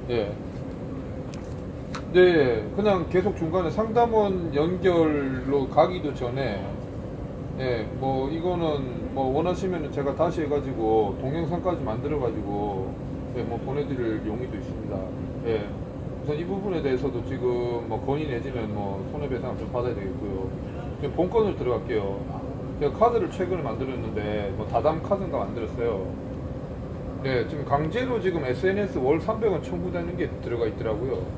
예. 네, 그냥 계속 중간에 상담원 연결로 가기도 전에, 예, 뭐, 이거는 뭐, 원하시면은 제가 다시 해가지고, 동영상까지 만들어가지고, 예, 뭐, 보내드릴 용의도 있습니다. 예. 우선 이 부분에 대해서도 지금 뭐, 건의 내지는 뭐, 손해배상 좀 받아야 되겠고요. 지금 본건으로 들어갈게요. 제가 카드를 최근에 만들었는데, 뭐, 다담 카드인가 만들었어요. 네, 지금 강제로 지금 SNS 월 300원 청구되는 게 들어가 있더라고요.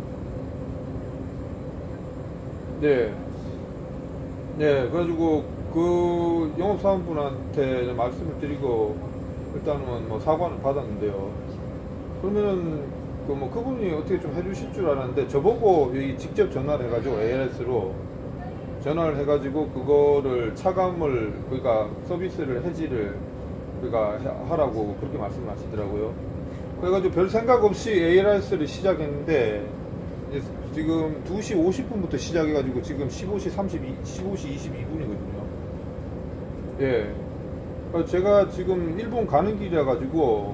네, 네, 그래가지고 그 영업사원분한테 말씀을 드리고 일단은 뭐 사과는 받았는데요. 그러면은 그 뭐 그분이 어떻게 좀 해주실 줄 알았는데 저보고 여기 직접 전화를 해가지고 ALS로 전화를 해가지고 그거를 차감을 그러니까 서비스를 해지를 그러니까 하라고 그렇게 말씀하시더라고요. 그래가지고 별 생각 없이 ALS를 시작했는데 이제 지금 2시 50분부터 시작해가지고 지금 15시 22분이거든요. 예. 제가 지금 일본 가는 길이라 가지고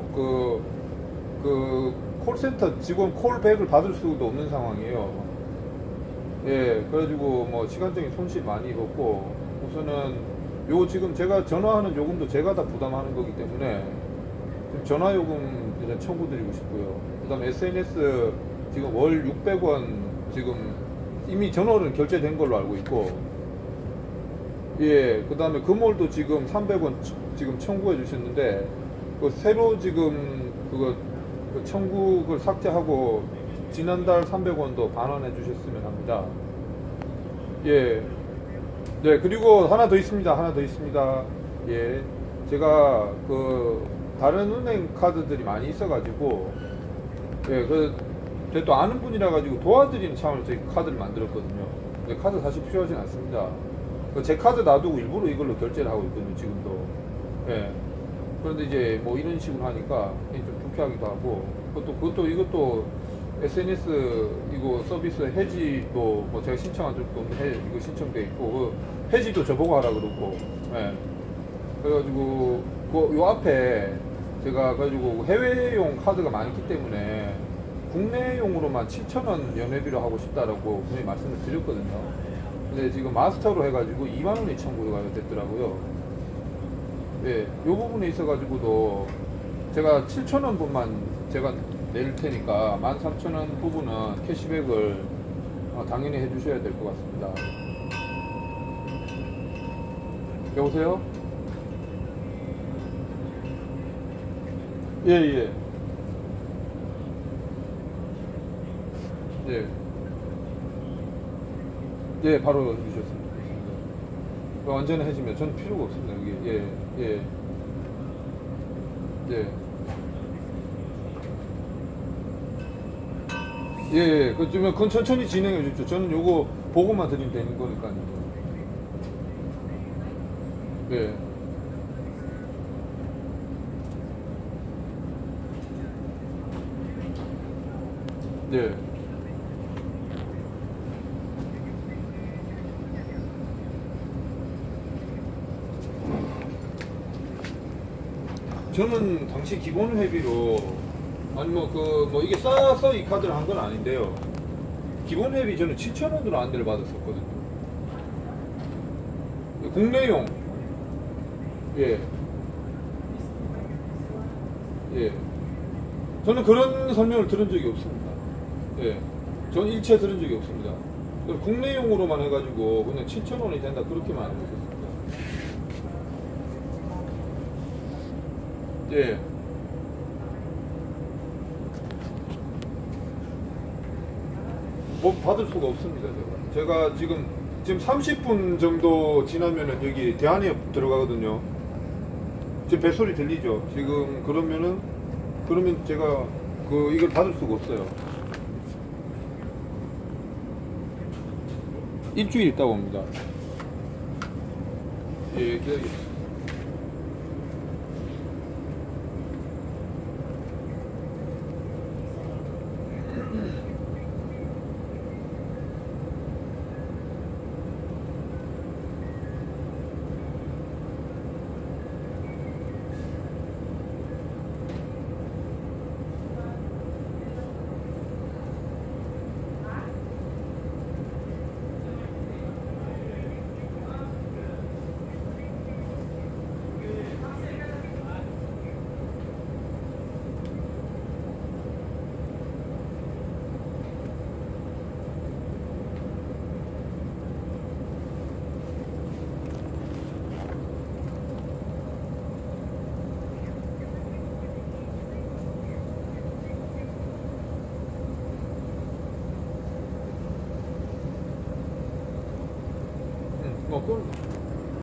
그 콜센터 직원 콜백을 받을 수도 없는 상황이에요. 예. 그래가지고 뭐 시간적인 손실 많이 입었고 우선은 요 지금 제가 전화하는 요금도 제가 다 부담하는 거기 때문에 전화 요금 일단 청구드리고 싶고요. 그 다음에 SNS 지금 월 600원 지금 이미 전월은 결제된 걸로 알고 있고, 예, 그 다음에 금월도 지금 300원 지금 청구해 주셨는데, 그 새로 지금 그거 그 청구를 삭제하고 지난달 300원도 반환해 주셨으면 합니다. 예, 네, 그리고 하나 더 있습니다. 하나 더 있습니다. 예, 제가 그 다른 은행 카드들이 많이 있어가지고, 예, 또 아는 분이라 가지고 도와드리는 차원에서 저희 카드를 만들었거든요. 근데 카드 사실 필요하진 않습니다. 제 카드 놔두고 일부러 이걸로 결제를 하고 있거든요, 지금도. 예. 그런데 이제 뭐 이런 식으로 하니까 좀 불쾌하기도 하고, 이것도 SNS 이거 서비스 해지도 뭐 제가 신청한 적도 없는데 이거 신청돼 있고, 그 해지도 저보고 하라 그러고, 예. 그래가지고 요 앞에 제가 가지고 해외용 카드가 많기 때문에 국내용으로만 7,000원 연회비로 하고 싶다라고 분명히 말씀을 드렸거든요. 근데 지금 마스터로 해가지고 2만원이 청구가 됐더라고요. 예, 요 부분에 있어가지고도 제가 7,000원 분만 제가 낼 테니까 13,000원 부분은 캐시백을 당연히 해주셔야 될 것 같습니다. 여보세요? 예, 예. 예. 예, 바로 해주셨습니다. 완전히 해지면 전 필요가 없습니다. 여기. 예, 예. 예. 예, 예. 그건 천천히 진행해 주십시오. 저는 요거 보고만 드리면 되는 거니까요. 예. 네. 저는 당시 기본 회비로 아니 뭐 이게 싸서 이 카드를 한 건 아닌데요. 기본 회비 저는 7,000원으로 안대를 받았었거든요. 국내용. 예. 예. 저는 그런 설명을 들은 적이 없습니다. 예. 전 일체 들은 적이 없습니다. 국내용으로만 해가지고 그냥 7,000원이 된다 그렇게만 알고 있었습니다. 예. 뭐 받을 수가 없습니다. 제가 지금 30분 정도 지나면은 여기 대한해협 들어가거든요. 지금 뱃소리 들리죠? 지금 그러면 제가 이걸 받을 수가 없어요. 일주일 있다고 옵니다. 예, 기다리겠습니다. 그럼